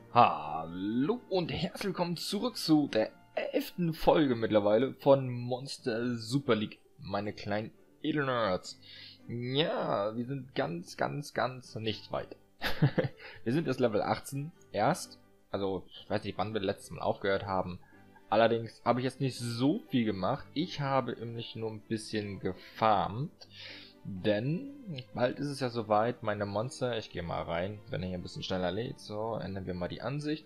Hallo und herzlich willkommen zurück zu der 11. Folge mittlerweile von Monster Super League, meine kleinen Edelnerds. Ja, wir sind ganz nicht weit. Wir sind erst Level 18, also ich weiß nicht, wann wir letztes Mal aufgehört haben. Allerdings habe ich jetzt nicht so viel gemacht. Ich habe nämlich nur ein bisschen gefarmt. Denn bald ist es ja soweit, meine Monster, ich gehe mal rein, wenn er hier ein bisschen schneller lädt, so, ändern wir mal die Ansicht.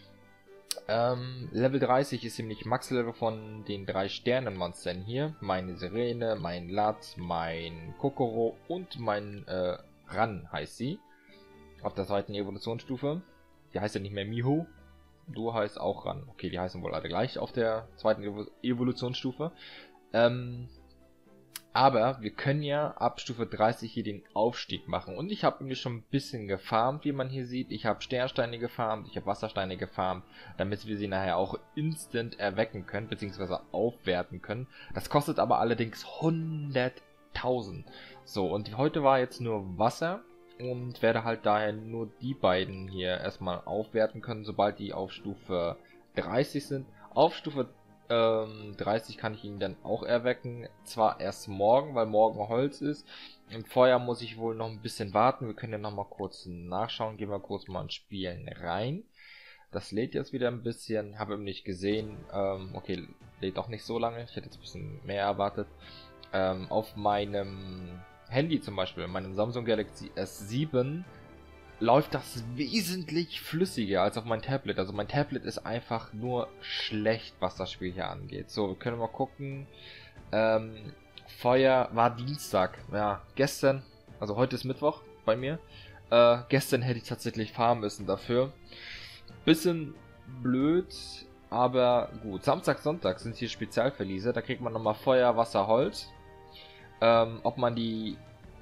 Level 30 ist nämlich Max-Level von den 3 Sternen-Monstern hier. Meine Sirene, mein Lat, mein Kokoro und mein Ran heißt sie. Auf der zweiten Evolutionsstufe. Die heißt ja nicht mehr Miho. Du heißt auch Ran. Okay, die heißen wohl alle gleich auf der zweiten Evolutionsstufe. Aber wir können ja ab Stufe 30 hier den Aufstieg machen. Und ich habe nämlich schon ein bisschen gefarmt, wie man hier sieht. Ich habe Sternsteine gefarmt, ich habe Wassersteine gefarmt, damit wir sie nachher auch instant erwecken können, beziehungsweise aufwerten können. Das kostet aber allerdings 100.000. So, und heute war jetzt nur Wasser und werde halt daher nur die beiden hier erstmal aufwerten können, sobald die auf Stufe 30 sind. Auf Stufe 30 kann ich ihn dann auch erwecken. Zwar erst morgen, weil morgen Holz ist. Im Feuer muss ich wohl noch ein bisschen warten. Wir können ja noch mal kurz nachschauen. Gehen wir kurz mal ins Spielen rein. Das lädt jetzt wieder ein bisschen. Habe eben nicht gesehen. Okay, lädt doch nicht so lange. Ich hätte jetzt ein bisschen mehr erwartet. Auf meinem Handy zum Beispiel, meinem Samsung Galaxy S7, läuft das wesentlich flüssiger als auf mein Tablet. Also mein Tablet ist einfach nur schlecht, was das Spiel hier angeht. So, wir können mal gucken. Feuer war Dienstag. Ja, gestern, also heute ist Mittwoch bei mir. Gestern hätte ich tatsächlich fahren müssen dafür. Bisschen blöd, aber gut. Samstag, Sonntag sind hier Spezialverliese. Da kriegt man nochmal Feuer, Wasser, Holz. Ob man die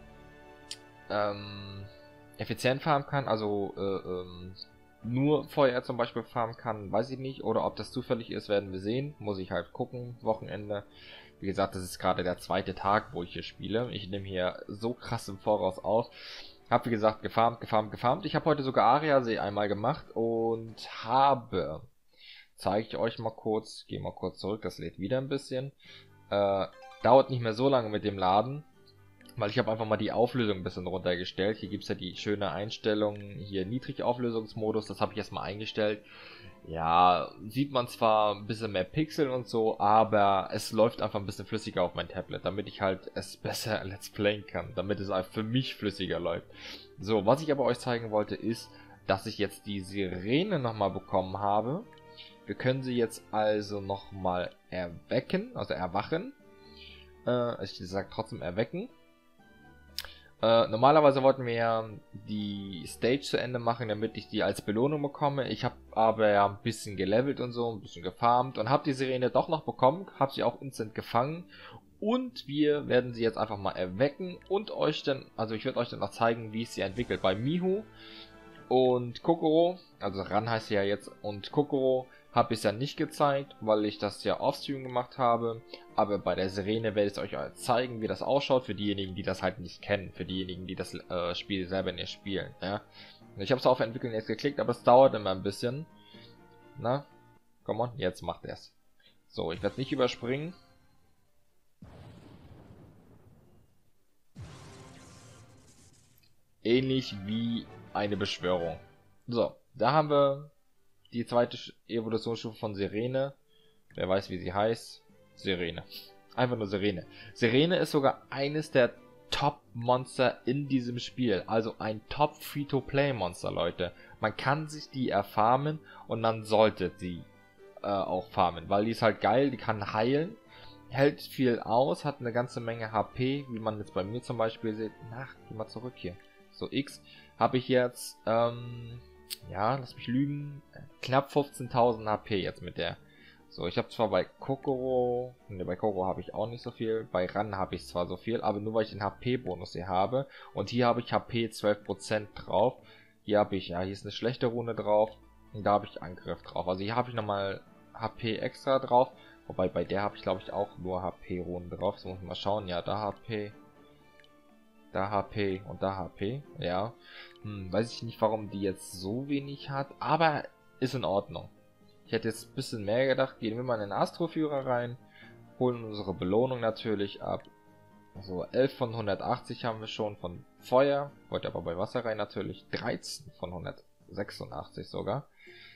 effizient farmen kann, also nur Feuer zum Beispiel farmen kann, weiß ich nicht. Oder ob das zufällig ist, werden wir sehen. Muss ich halt gucken, Wochenende. Wie gesagt, das ist gerade der zweite Tag, wo ich hier spiele. Ich nehme hier so krass im Voraus auf. Hab wie gesagt gefarmt. Ich habe heute sogar Ariasee einmal gemacht und habe, zeige ich euch mal kurz, gehe mal kurz zurück, das lädt wieder ein bisschen. Dauert nicht mehr so lange mit dem Laden. Weil ich habe einfach mal die Auflösung ein bisschen runtergestellt. Hier gibt es ja die schöne Einstellung, hier Niedrigauflösungsmodus, das habe ich erstmal eingestellt. Ja, sieht man zwar ein bisschen mehr Pixel und so, aber es läuft einfach ein bisschen flüssiger auf mein Tablet, damit ich halt es besser Let's Playen kann, damit es einfach für mich flüssiger läuft. So, was ich aber euch zeigen wollte ist, dass ich jetzt die Sirene nochmal bekommen habe. Wir können sie jetzt also nochmal erwecken, also erwachen. Ich sage trotzdem erwecken. Normalerweise wollten wir ja die Stage zu Ende machen, damit ich die als Belohnung bekomme. Ich habe aber ja ein bisschen gelevelt und so, ein bisschen gefarmt und habe die Sirene doch noch bekommen, habe sie auch instant gefangen. Und wir werden sie jetzt einfach mal erwecken und euch dann, also ich werde euch dann noch zeigen, wie es sie entwickelt. Bei Miho und Kokoro, also Ran heißt sie ja jetzt, und Kokoro habe ich es ja nicht gezeigt, weil ich das ja offstream gemacht habe. Aber bei der Sirene werde ich euch zeigen, wie das ausschaut, für diejenigen, die das halt nicht kennen, für diejenigen, die das Spiel selber nicht spielen. Ja? Ich habe es auf Entwickeln jetzt geklickt, aber es dauert immer ein bisschen. Na, komm on, jetzt macht er es. So, ich werde es nicht überspringen. Ähnlich wie eine Beschwörung. So, da haben wir die zweite Evolutionsstufe von Sirene. Wer weiß, wie sie heißt. Sirene. Einfach nur Sirene. Sirene ist sogar eines der Top-Monster in diesem Spiel. Also ein Top-Free-to-Play-Monster, Leute. Man kann sich die erfarmen und man sollte sie auch farmen. Weil die ist halt geil, die kann heilen. Hält viel aus, hat eine ganze Menge HP, wie man jetzt bei mir zum Beispiel sieht. Ach, geh mal zurück hier. So, X habe ich jetzt, ja, lass mich lügen, knapp 15.000 HP jetzt mit der. So, ich habe zwar bei Kokoro, ne, bei Kokoro habe ich auch nicht so viel, bei Ran habe ich zwar so viel, aber nur weil ich den HP-Bonus hier habe. Und hier habe ich HP 12% drauf. Hier habe ich, ja, hier ist eine schlechte Rune drauf. Und da habe ich Angriff drauf. Also hier habe ich nochmal HP extra drauf. Wobei bei der habe ich glaube ich auch nur HP-Runen drauf. So muss ich mal schauen. Ja, da HP. Da HP und da HP. Ja. Weiß ich nicht, warum die jetzt so wenig hat, aber ist in Ordnung. Ich hätte jetzt ein bisschen mehr gedacht. Gehen wir mal in den Astroführer rein. Holen unsere Belohnung natürlich ab. So, 11 von 180 haben wir schon von Feuer. Wollte aber bei Wasser rein natürlich. 13 von 186 sogar.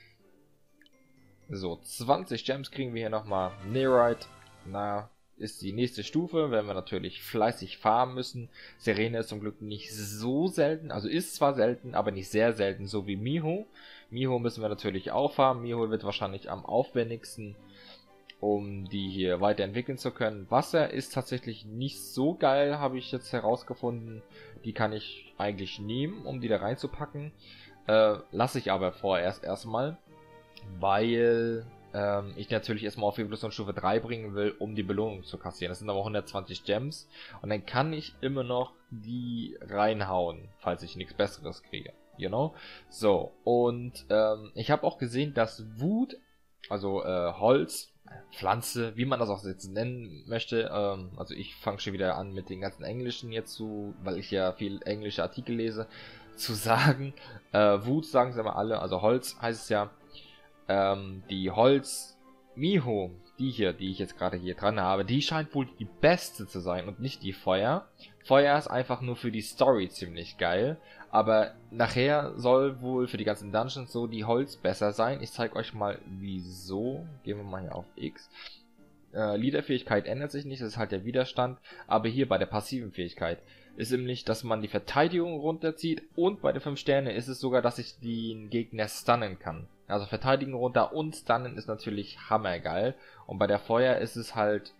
So, 20 Gems kriegen wir hier nochmal. Nerite. Na, ist die nächste Stufe, wenn wir natürlich fleißig farmen müssen. Sirene ist zum Glück nicht so selten, also ist zwar selten, aber nicht sehr selten, so wie Miho. Miho müssen wir natürlich auch farmen. Miho wird wahrscheinlich am aufwendigsten, um die hier weiterentwickeln zu können. Wasser ist tatsächlich nicht so geil, habe ich jetzt herausgefunden. Die kann ich eigentlich nehmen, um die da reinzupacken. Lasse ich aber vorerst erstmal, weil ich natürlich erstmal auf Evolution Stufe 3 bringen will, um die Belohnung zu kassieren. Das sind aber 120 Gems. Und dann kann ich immer noch die reinhauen, falls ich nichts Besseres kriege. You know? So, und ich habe auch gesehen, dass Wut, also Holz, Pflanze, wie man das auch jetzt nennen möchte, also ich fange schon wieder an mit den ganzen Englischen jetzt zu, weil ich ja viel englische Artikel lese, zu sagen. Wut sagen sie mal alle, also Holz heißt es ja. Die Holz Miho, die ich jetzt gerade hier dran habe, die scheint wohl die beste zu sein und nicht die Feuer. Feuer ist einfach nur für die Story ziemlich geil, aber nachher soll wohl für die ganzen Dungeons so die Holz besser sein. Ich zeige euch mal wieso. Gehen wir mal hier auf X. Leaderfähigkeit ändert sich nicht, das ist halt der Widerstand, aber hier bei der passiven Fähigkeit ist nämlich, dass man die Verteidigung runterzieht und bei der 5 Sterne ist es sogar, dass ich den Gegner stunnen kann. Also Verteidigung runter und stunnen ist natürlich hammergeil und bei der Feuer ist es halt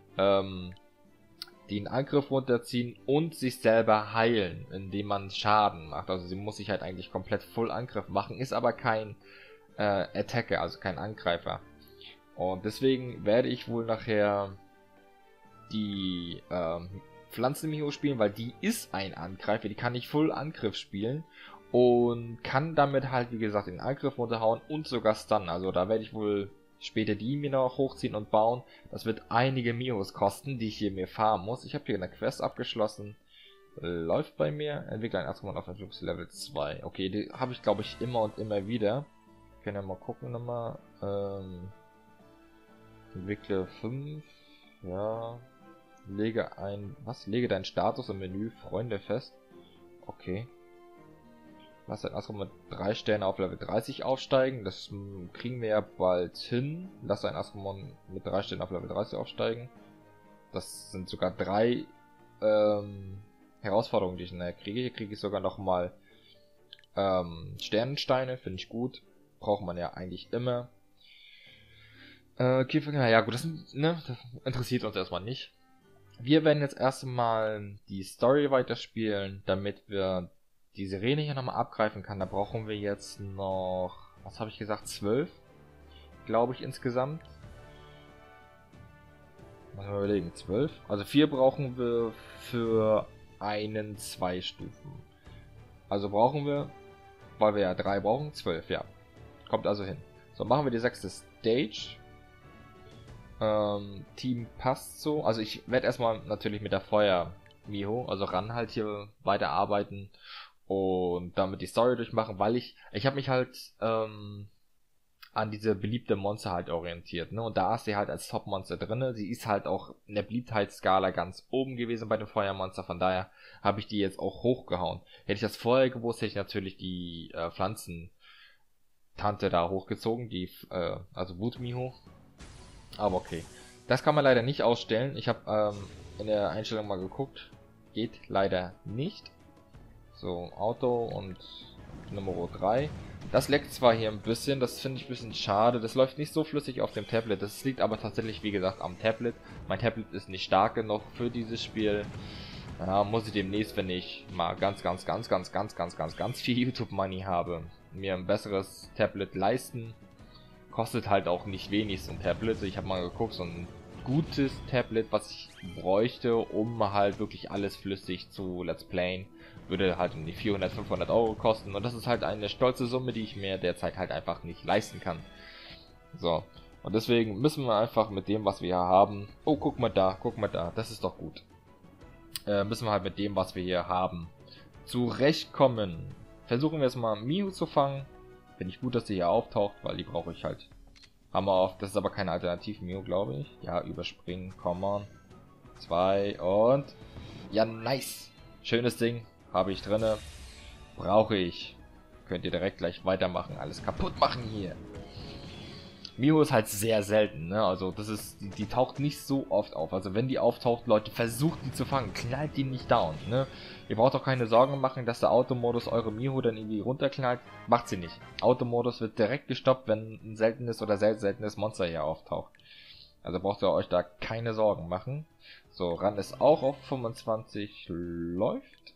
den Angriff runterziehen und sich selber heilen, indem man Schaden macht. Also sie muss sich halt eigentlich komplett Full Angriff machen, ist aber kein Attacker, also kein Angreifer. Und deswegen werde ich wohl nachher die Pflanzen-Miho spielen, weil die ist ein Angreifer, die kann ich Full Angriff spielen und kann damit halt, wie gesagt, den Angriff runterhauen und sogar stunnen. Also da werde ich wohl später die mir noch hochziehen und bauen. Das wird einige Mihos kosten, die ich hier mir farmen muss. Ich habe hier eine Quest abgeschlossen. Läuft bei mir. Entwickle ein Instrument auf Level 2. Okay, die habe ich glaube ich immer und immer wieder. Können wir mal gucken nochmal. Entwickle 5. Ja. Lege deinen Status im Menü Freunde fest. Okay. Lass dein Astro mit 3 Sterne auf Level 30 aufsteigen. Das kriegen wir ja bald hin. Lass dein Astromon mit 3 Sternen auf Level 30 aufsteigen. Das sind sogar 3 Herausforderungen, die ich nachher kriege. Hier kriege ich sogar nochmal Sternensteine. Finde ich gut. Braucht man ja eigentlich immer. Kiefer, ja gut, das interessiert uns erstmal nicht. Wir werden jetzt erstmal die Story weiterspielen, damit wir die Sirene hier nochmal abgreifen kann. Da brauchen wir jetzt noch, was habe ich gesagt, 12, glaube ich insgesamt. Mal überlegen, 12. Also 4 brauchen wir für einen 2 Stufen. Also brauchen wir, weil wir ja 3 brauchen, 12, ja. Kommt also hin. So, machen wir die 6. Stage. Team passt so. Also ich werde erstmal natürlich mit der Feuer Miho, also ran halt hier weiterarbeiten und damit die Story durchmachen, weil ich habe mich halt an diese beliebte Monster halt orientiert, ne? Und da ist sie halt als Top-Monster drinne. Sie ist halt auch in der Beliebtheitsskala ganz oben gewesen bei den Feuermonster, von daher habe ich die jetzt auch hochgehauen. Hätte ich das vorher gewusst, hätte ich natürlich die Pflanzen-Tante da hochgezogen, die also Wut-Miho. Aber okay. Das kann man leider nicht ausstellen. Ich habe in der Einstellung mal geguckt. Geht leider nicht. So, Auto und Nummer 3. Das leckt zwar hier ein bisschen, das finde ich ein bisschen schade. Das läuft nicht so flüssig auf dem Tablet. Das liegt aber tatsächlich, wie gesagt, am Tablet. Mein Tablet ist nicht stark genug für dieses Spiel. Ja, muss ich demnächst, wenn ich mal ganz viel YouTube-Money habe, mir ein besseres Tablet leisten. Kostet halt auch nicht wenig so ein Tablet. Ich habe mal geguckt, so ein gutes Tablet, was ich bräuchte, um halt wirklich alles flüssig zu Let's Playen, würde halt um die 400-500 Euro kosten. Und das ist halt eine stolze Summe, die ich mir derzeit halt einfach nicht leisten kann. So, und deswegen müssen wir einfach mit dem, was wir hier haben... Oh, guck mal da, das ist doch gut. müssen wir halt mit dem, was wir hier haben, zurechtkommen. Versuchen wir jetzt mal Miho zu fangen. Finde ich gut, dass sie hier auftaucht, weil die brauche ich halt. Haben wir auf. Das ist aber keine Alternative Miho, glaube ich. Ja, überspringen, come on. 2 und... Ja, nice. Schönes Ding. Habe ich drinne. Brauche ich. Könnt ihr direkt gleich weitermachen. Alles kaputt machen hier. Miho ist halt sehr selten, ne? Also das ist, die taucht nicht so oft auf. Also wenn die auftaucht, Leute, versucht die zu fangen. Knallt die nicht down, ne? Ihr braucht auch keine Sorgen machen, dass der Automodus eure Miho dann irgendwie runterknallt. Macht sie nicht. Automodus wird direkt gestoppt, wenn ein seltenes oder sehr seltenes Monster hier auftaucht. Also braucht ihr euch da keine Sorgen machen. So, Ran ist auch auf 25. Läuft.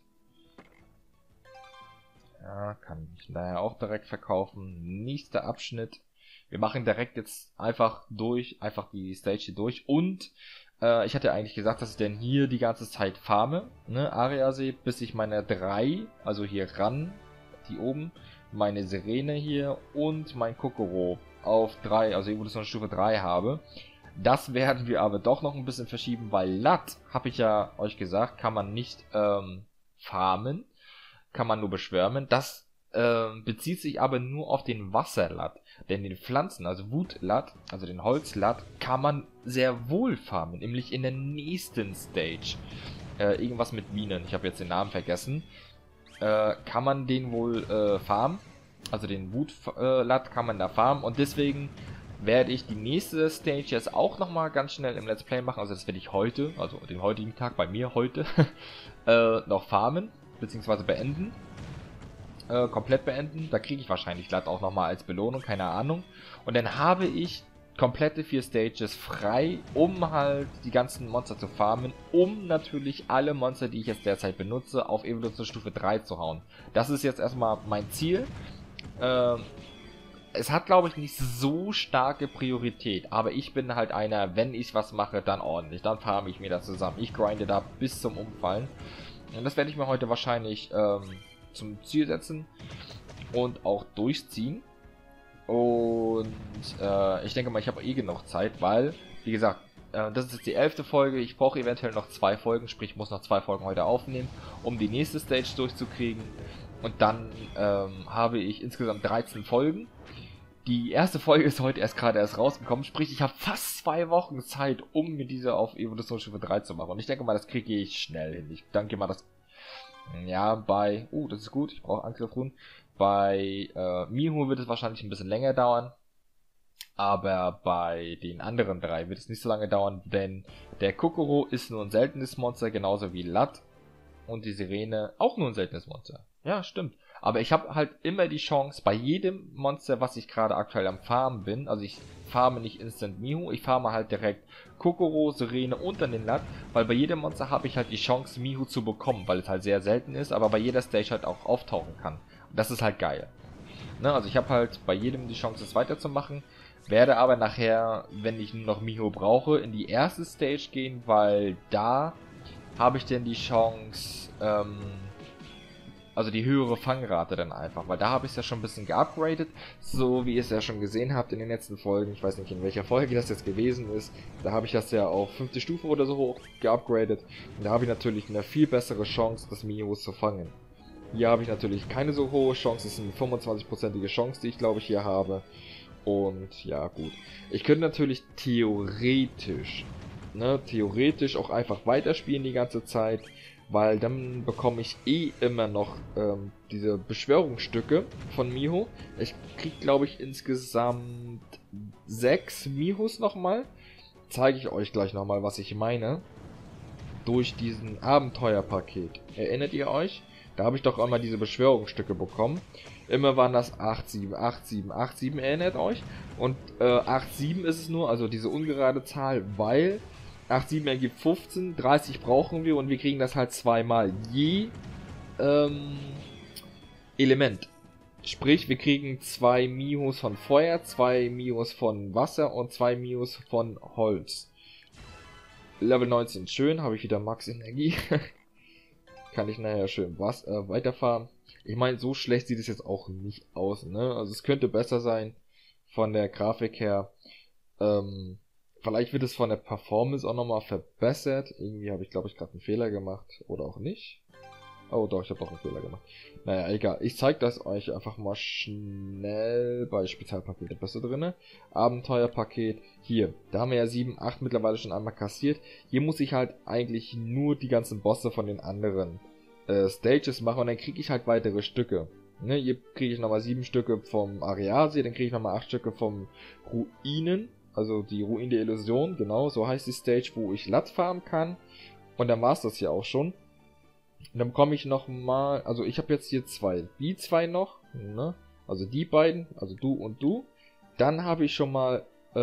Ja, kann ich daher auch direkt verkaufen. Nächster Abschnitt. Wir machen direkt jetzt einfach die Stage hier durch. Und ich hatte eigentlich gesagt, dass ich denn hier die ganze Zeit farme, ne, Ariasee, bis ich meine 3, also hier ran, die oben, meine Sirene hier und mein Kokoro auf 3, also Evolutionsstufe 3 habe. Das werden wir aber doch noch ein bisschen verschieben, weil Lat, habe ich ja euch gesagt, kann man nicht farmen, kann man nur beschwärmen. Das bezieht sich aber nur auf den Wasserlatt. Denn den Pflanzen, also Wutlatt, also den Holzlatt, kann man sehr wohl farmen. Nämlich in der nächsten Stage. Irgendwas mit Bienen, ich habe jetzt den Namen vergessen. Kann man den wohl farmen. Also den Wutlatt kann man da farmen. Und deswegen werde ich die nächste Stage jetzt auch nochmal ganz schnell im Let's Play machen. Also das werde ich heute, also den heutigen Tag bei mir heute, noch farmen. Beziehungsweise beenden. Komplett beenden. Da kriege ich wahrscheinlich glatt auch nochmal als Belohnung, keine Ahnung. Und dann habe ich komplette 4 Stages frei, um halt die ganzen Monster zu farmen, um natürlich alle Monster, die ich jetzt derzeit benutze, auf Evolutionsstufe 3 zu hauen. Das ist jetzt erstmal mein Ziel. Es hat, glaube ich, nicht so starke Priorität, aber ich bin halt einer, wenn ich was mache, dann ordentlich. Dann farme ich mir das zusammen. Ich grinde da bis zum Umfallen. Und das werde ich mir heute wahrscheinlich zum Ziel setzen und auch durchziehen. Und ich denke mal, ich habe eh genug Zeit, weil, wie gesagt, das ist jetzt die 11. Folge. Ich brauche eventuell noch 2 Folgen, sprich, ich muss noch 2 Folgen heute aufnehmen, um die nächste Stage durchzukriegen. Und dann habe ich insgesamt 13 Folgen. Die erste Folge ist heute gerade erst rausgekommen, sprich, ich habe fast 2 Wochen Zeit, um mir diese auf Evolutionsstufe 3 zu machen. Und ich denke mal, das kriege ich schnell hin. Ich denke mal, das... Ja, bei... das ist gut, ich brauche Angriffruhen. Bei Miho wird es wahrscheinlich ein bisschen länger dauern. Aber bei den anderen 3 wird es nicht so lange dauern, denn der Kokoro ist nur ein seltenes Monster, genauso wie Lat. Und die Sirene auch nur ein seltenes Monster. Ja, stimmt. Aber ich habe halt immer die Chance, bei jedem Monster, was ich gerade aktuell am Farmen bin, also ich farme nicht Instant Miho, ich farme halt direkt Kokoro, Sirene und dann den Lat, weil bei jedem Monster habe ich halt die Chance, Miho zu bekommen, weil es halt sehr selten ist, aber bei jeder Stage halt auch auftauchen kann. Und das ist halt geil. Ne, also ich habe halt bei jedem die Chance, es weiterzumachen, werde aber nachher, wenn ich nur noch Miho brauche, in die erste Stage gehen, weil da habe ich denn die Chance, also die höhere Fangrate dann einfach, weil da habe ich es ja schon ein bisschen geupgradet, so wie ihr es ja schon gesehen habt in den letzten Folgen, ich weiß nicht in welcher Folge das jetzt gewesen ist, da habe ich das ja auf 5. Stufe oder so hoch geupgradet und da habe ich natürlich eine viel bessere Chance, das Mios zu fangen. Hier habe ich natürlich keine so hohe Chance, es ist eine 25%ige Chance, die ich glaube ich hier habe und ja gut. Ich könnte natürlich theoretisch auch einfach weiterspielen die ganze Zeit, weil dann bekomme ich eh immer noch diese Beschwörungsstücke von Miho. Ich krieg glaube ich insgesamt 6 Mihos nochmal. Zeige ich euch gleich nochmal, was ich meine. Durch diesen Abenteuerpaket. Erinnert ihr euch? Da habe ich doch einmal diese Beschwörungsstücke bekommen. Immer waren das 8, 7, 8, 7, 8, 7, erinnert euch? Und 8, 7 ist es nur, also diese ungerade Zahl, weil 8, 7 ergibt 15, 30 brauchen wir und wir kriegen das halt zweimal je Element. Sprich, wir kriegen 2 Mihos von Feuer, 2 Mihos von Wasser und 2 Mihos von Holz. Level 19, schön, habe ich wieder Max Energie. Kann ich nachher schön weiterfahren. Ich meine, so schlecht sieht es jetzt auch nicht aus, ne? Also es könnte besser sein von der Grafik her. Vielleicht wird es von der Performance auch nochmal verbessert. Irgendwie habe ich, glaube ich, gerade einen Fehler gemacht. Oder auch nicht. Oh doch, ich habe doch einen Fehler gemacht. Naja, egal. Ich zeige das euch einfach mal schnell bei Spezialpakete. Bist du drinne? Abenteuerpaket. Hier, da haben wir ja 7, 8 mittlerweile schon einmal kassiert. Hier muss ich halt eigentlich nur die ganzen Bosse von den anderen Stages machen. Und dann kriege ich halt weitere Stücke. Ne, hier kriege ich nochmal 7 Stücke vom Areasee. Dann kriege ich nochmal 8 Stücke vom Ruinen. Also die Ruine der Illusion. Genau, so heißt die Stage, wo ich Lat farmen kann. Und dann war es das hier auch schon. Und dann bekomme ich nochmal, also ich habe jetzt hier die zwei noch, ne? Also die beiden, also du und du. Dann habe ich schon mal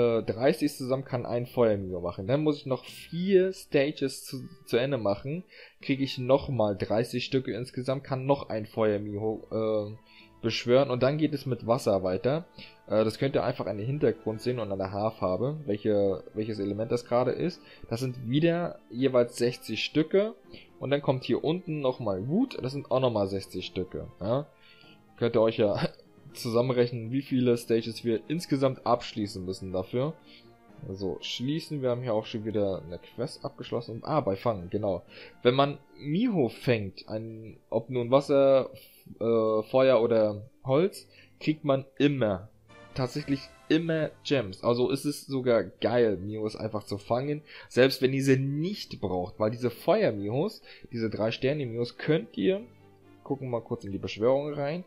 30 zusammen, kann ein Feuermio machen. Dann muss ich noch 4 Stages zu Ende machen. Kriege ich nochmal 30 Stücke insgesamt, kann noch ein Feuermio beschwören. Und dann geht es mit Wasser weiter. Das könnt ihr einfach an den Hintergrund sehen und an der Haarfarbe, welches Element das gerade ist. Das sind wieder jeweils 60 Stücke. Und dann kommt hier unten nochmal Wut, das sind auch nochmal 60 Stücke. Ja? Könnt ihr euch ja zusammenrechnen, wie viele Stages wir insgesamt abschließen müssen dafür. So, schließen, wir haben hier auch schon wieder eine Quest abgeschlossen. Ah, bei Fangen, genau. Wenn man Miho fängt, ob nun Wasser, Feuer oder Holz, kriegt man immer, tatsächlich immer Gems. Also ist es sogar geil, Mihos einfach zu fangen, selbst wenn ihr sie nicht braucht, weil diese Feuer-Mihos, diese 3-Sterne-Mihos könnt ihr, gucken wir mal kurz in die Beschwörung rein,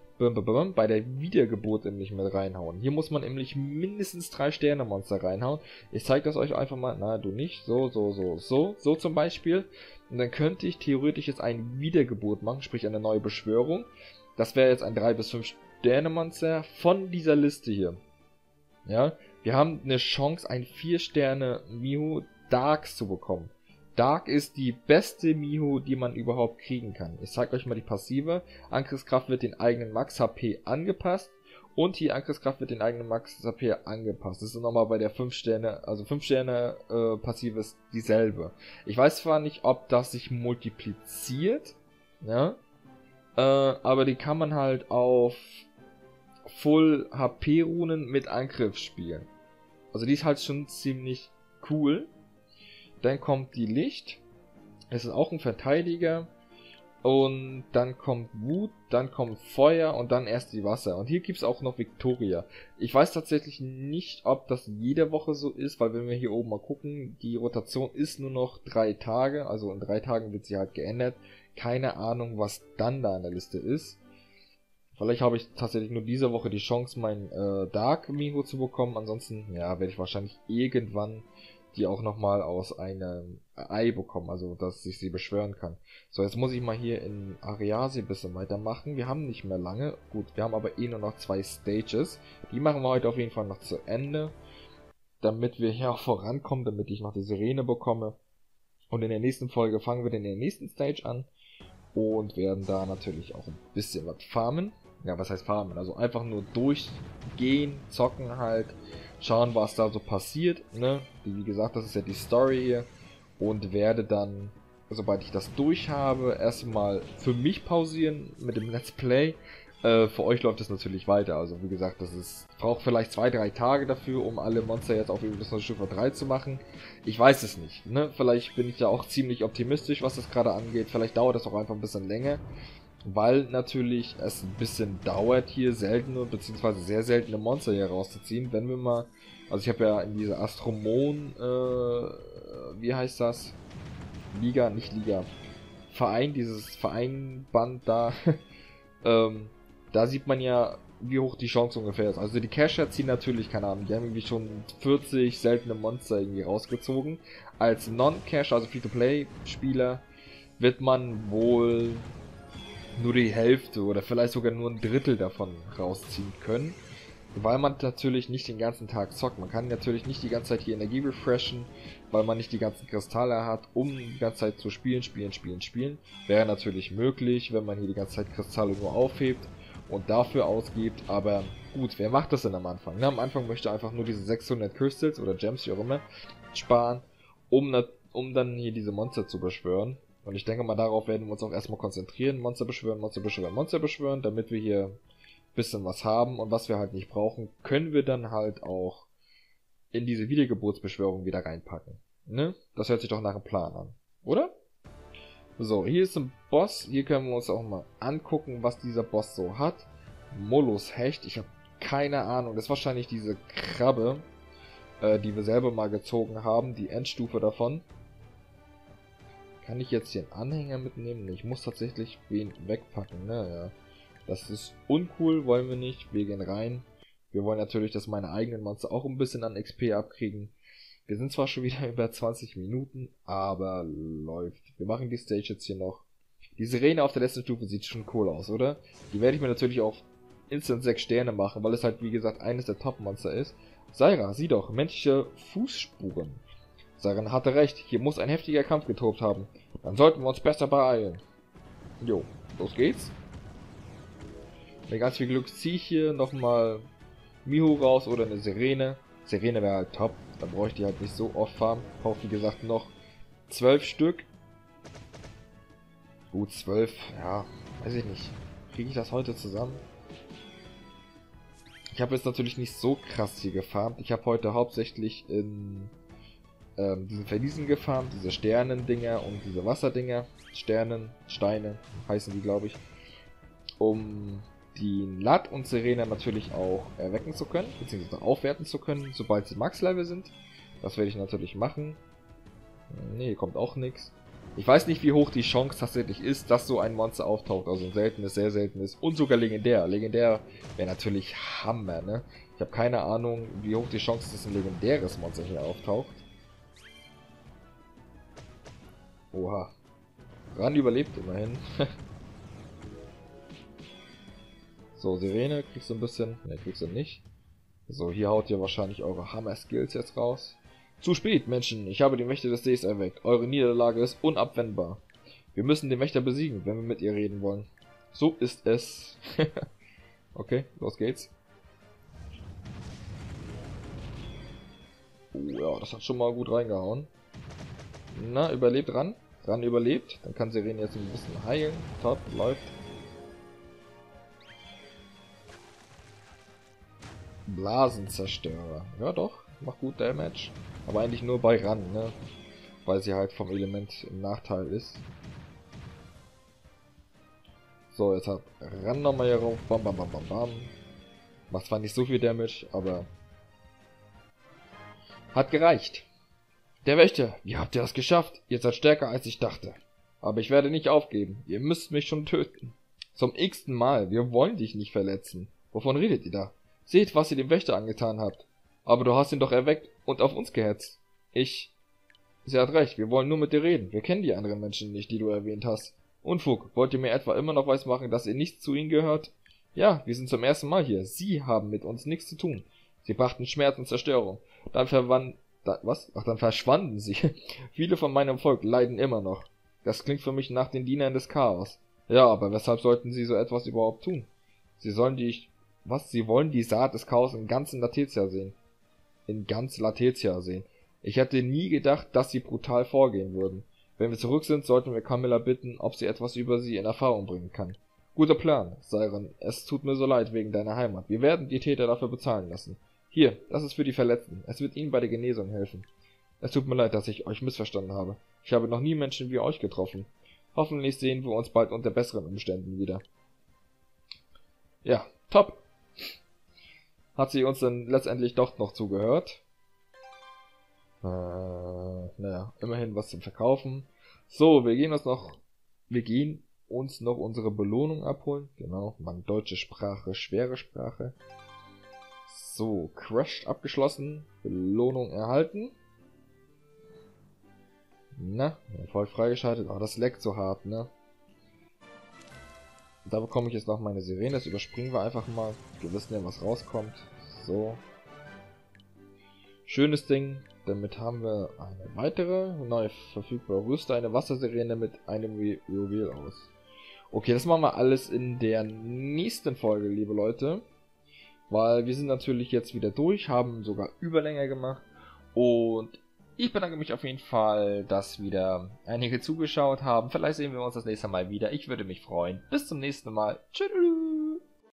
bei der Wiedergeburt nämlich mit reinhauen. Hier muss man nämlich mindestens 3-Sterne-Monster reinhauen. Ich zeige das euch einfach mal, na du nicht, so zum Beispiel. Und dann könnte ich theoretisch jetzt eine Wiedergeburt machen, sprich eine neue Beschwörung. Das wäre jetzt ein 3 bis 5 Sterne-Monster von dieser Liste hier. Ja, wir haben eine Chance, ein 4-Sterne-Miho Darks zu bekommen. Dark ist die beste Miho, die man überhaupt kriegen kann. Ich zeige euch mal die Passive. Angriffskraft wird den eigenen Max HP angepasst. Und die Angriffskraft wird den eigenen Max HP angepasst. Das ist nochmal bei der 5 Sterne, also 5 Sterne Passive ist dieselbe. Ich weiß zwar nicht, ob das sich multipliziert, ja, aber die kann man halt auf Full HP Runen mit Angriff spielen. Also die ist halt schon ziemlich cool. Dann kommt die Licht. Es ist auch ein Verteidiger. Und dann kommt Wut, dann kommt Feuer und dann erst die Wasser. Und hier gibt es auch noch Victoria. Ich weiß tatsächlich nicht, ob das jede Woche so ist, weil wenn wir hier oben mal gucken, die Rotation ist nur noch 3 Tage. Also in 3 Tagen wird sie halt geändert. Keine Ahnung, was dann da in der Liste ist. Vielleicht habe ich tatsächlich nur diese Woche die Chance, mein Dark Miho zu bekommen. Ansonsten, ja, werde ich wahrscheinlich irgendwann die auch nochmal aus einem Ei bekommen, also dass ich sie beschwören kann. So, jetzt muss ich mal hier in Areasee ein bisschen weitermachen. Wir haben nicht mehr lange. Gut, wir haben aber eh nur noch 2 Stages. Die machen wir heute auf jeden Fall noch zu Ende, damit wir hier auch vorankommen, damit ich noch die Sirene bekomme. Und in der nächsten Folge fangen wir dann in der nächsten Stage an und werden da natürlich auch ein bisschen was farmen. Ja, was heißt farmen? Also einfach nur durchgehen, zocken halt, schauen, was da so passiert, ne? Wie gesagt, das ist ja die Story hier. Und werde dann, sobald ich das durch habe, erstmal für mich pausieren mit dem Let's Play. Für euch läuft das natürlich weiter. Also wie gesagt, braucht vielleicht 2-3 Tage dafür, um alle Monster jetzt auf Stufe 3 zu machen. Ich weiß es nicht, ne? Vielleicht bin ich da auch ziemlich optimistisch, was das gerade angeht. Vielleicht dauert das auch einfach ein bisschen länger. Weil natürlich es ein bisschen dauert, hier seltene bzw. sehr seltene Monster hier rauszuziehen. Wenn wir mal, also ich habe ja in dieser Astromon, wie heißt das? Liga, nicht Liga. Verein, dieses Vereinband da, da sieht man ja, wie hoch die Chance ungefähr ist. Also die Cacher ziehen natürlich, keine Ahnung, die haben irgendwie schon 40 seltene Monster irgendwie rausgezogen. Als Non-Cacher, also Free-to-Play-Spieler, wird man wohl nur die Hälfte oder vielleicht sogar nur ein Drittel davon rausziehen können. Weil man natürlich nicht den ganzen Tag zockt. Man kann natürlich nicht die ganze Zeit hier Energie refreshen, weil man nicht die ganzen Kristalle hat, um die ganze Zeit zu spielen. Wäre natürlich möglich, wenn man hier die ganze Zeit Kristalle nur aufhebt und dafür ausgibt. Aber gut, wer macht das denn am Anfang? Na, am Anfang möchte einfach nur diese 600 Crystals oder Gems, wie auch immer, sparen, um dann hier diese Monster zu beschwören. Und ich denke mal, darauf werden wir uns auch erstmal konzentrieren. Monster beschwören, damit wir hier ein bisschen was haben. Und was wir halt nicht brauchen, können wir dann halt auch in diese Wiedergeburtsbeschwörung wieder reinpacken. Ne? Das hört sich doch nach einem Plan an, oder? So, hier ist ein Boss. Hier können wir uns auch mal angucken, was dieser Boss so hat. Molus Hecht. Ich habe keine Ahnung. Das ist wahrscheinlich diese Krabbe, die wir selber mal gezogen haben. Die Endstufe davon. Kann ich jetzt hier einen Anhänger mitnehmen? Ich muss tatsächlich wen wegpacken. Naja, das ist uncool. Wollen wir nicht. Wir gehen rein. Wir wollen natürlich, dass meine eigenen Monster auch ein bisschen an XP abkriegen. Wir sind zwar schon wieder über 20 Minuten, aber läuft. Wir machen die Stage jetzt hier noch. Die Sirene auf der letzten Stufe sieht schon cool aus, oder? Die werde ich mir natürlich auf Instant 6 Sterne machen, weil es halt, wie gesagt, eines der Top-Monster ist. Saira, sieh doch, menschliche Fußspuren. Saira hatte recht, hier muss ein heftiger Kampf getobt haben. Dann sollten wir uns besser beeilen. Jo, los geht's. Mit ganz viel Glück ziehe ich hier nochmal Miho raus oder eine Sirene. Sirene wäre halt top, da brauche ich die halt nicht so oft farmen. Ich brauche wie gesagt noch 12 Stück. Gut, 12, ja, weiß ich nicht. Kriege ich das heute zusammen? Ich habe jetzt natürlich nicht so krass hier gefarmt. Ich habe heute hauptsächlich in diesen Verliesen gefarmt, diese Sternendinger und diese Wasserdinger. Steine heißen die, glaube ich. Um die Lat und Sirene natürlich auch erwecken zu können, beziehungsweise aufwerten zu können, sobald sie Max-Level sind. Das werde ich natürlich machen. Ne, hier kommt auch nichts. Ich weiß nicht, wie hoch die Chance tatsächlich ist, dass so ein Monster auftaucht. Also ein seltenes, sehr seltenes und sogar legendär. Legendär wäre natürlich Hammer, ne? Ich habe keine Ahnung, wie hoch die Chance ist, dass ein legendäres Monster hier auftaucht. Oha. Ran überlebt immerhin. So, Sirene, kriegst du ein bisschen... Ne, kriegst du nicht. So, hier haut ihr wahrscheinlich eure Hammer-Skills jetzt raus. Zu spät, Menschen. Ich habe die Mächte des Sees erweckt. Eure Niederlage ist unabwendbar. Wir müssen den Wächter besiegen, wenn wir mit ihr reden wollen. So ist es. Okay, los geht's. Oh ja, das hat schon mal gut reingehauen. Na, überlebt Ran. Ran überlebt. Dann kann Sirene jetzt ein bisschen heilen. Top, läuft. Blasenzerstörer. Ja doch, macht gut Damage. Aber eigentlich nur bei Ran, ne? Weil sie halt vom Element im Nachteil ist. So, jetzt hat Ran nochmal hier rauf. Bam, bam, bam, bam, bam. Macht zwar nicht so viel Damage, aber hat gereicht. Der Wächter, wie habt ihr das geschafft? Ihr seid stärker als ich dachte. Aber ich werde nicht aufgeben. Ihr müsst mich schon töten. Zum x-ten Mal. Wir wollen dich nicht verletzen. Wovon redet ihr da? Seht, was ihr dem Wächter angetan habt. Aber du hast ihn doch erweckt und auf uns gehetzt. Sie hat recht, wir wollen nur mit dir reden. Wir kennen die anderen Menschen nicht, die du erwähnt hast. Unfug, wollt ihr mir etwa immer noch weismachen, dass ihr nicht zu ihnen gehört? Ja, wir sind zum ersten Mal hier. Sie haben mit uns nichts zu tun. Sie brachten Schmerz und Zerstörung. Dann verschwanden sie. Viele von meinem Volk leiden immer noch. Das klingt für mich nach den Dienern des Chaos. Ja, aber weshalb sollten sie so etwas überhaupt tun? Sie wollen die Saat des Chaos in ganz Latetia sehen. Ich hätte nie gedacht, dass sie brutal vorgehen würden. Wenn wir zurück sind, sollten wir Camilla bitten, ob sie etwas über sie in Erfahrung bringen kann. Guter Plan, Siren. Es tut mir so leid wegen deiner Heimat. Wir werden die Täter dafür bezahlen lassen. Hier, das ist für die Verletzten. Es wird ihnen bei der Genesung helfen. Es tut mir leid, dass ich euch missverstanden habe. Ich habe noch nie Menschen wie euch getroffen. Hoffentlich sehen wir uns bald unter besseren Umständen wieder. Ja, top. Hat sie uns dann letztendlich doch noch zugehört. Naja, immerhin was zum Verkaufen. So, wir gehen uns noch unsere Belohnung abholen. Genau, meine deutsche Sprache, schwere Sprache. So, Crashed abgeschlossen. Belohnung erhalten. Na, voll freigeschaltet. Oh, das leckt so hart, ne? Da bekomme ich jetzt noch meine Sirene. Das überspringen wir einfach mal. Wir wissen ja, was rauskommt. So. Schönes Ding. Damit haben wir eine weitere neu verfügbare Rüste, eine Wassersirene mit einem Reveal aus. Okay, das machen wir alles in der nächsten Folge, liebe Leute. Weil wir sind natürlich jetzt wieder durch, haben sogar Überlänge gemacht. Und ich bedanke mich auf jeden Fall, dass wieder einige zugeschaut haben. Vielleicht sehen wir uns das nächste Mal wieder. Ich würde mich freuen. Bis zum nächsten Mal. Tschüss.